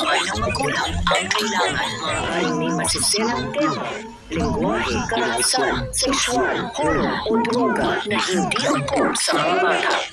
gabay ng magulang ang kailangan. Maaaring may masiselang tema, lingwahe, karahasan, sexual, horror o droga na hindi angkop sa mga bata.